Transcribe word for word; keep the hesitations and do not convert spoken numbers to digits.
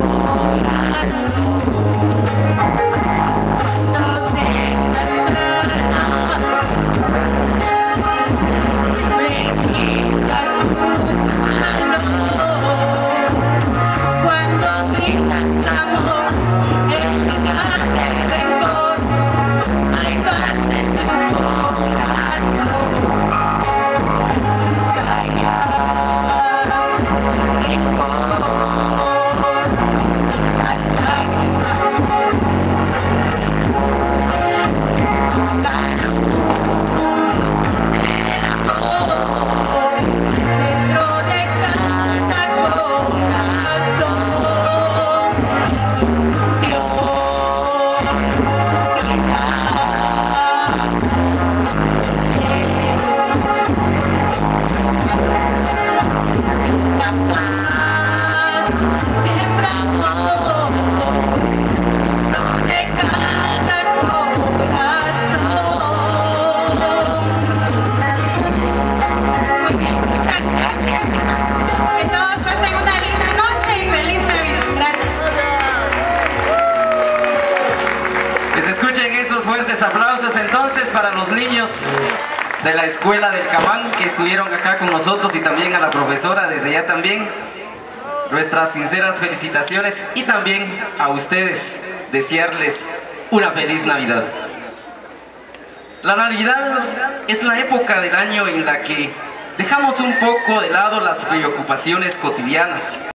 Fuertes aplausos entonces para los niños de la escuela del Camán que estuvieron acá con nosotros, y también a la profesora desde ya también nuestras sinceras felicitaciones, y también a ustedes desearles una feliz Navidad. La Navidad es la época del año en la que dejamos un poco de lado las preocupaciones cotidianas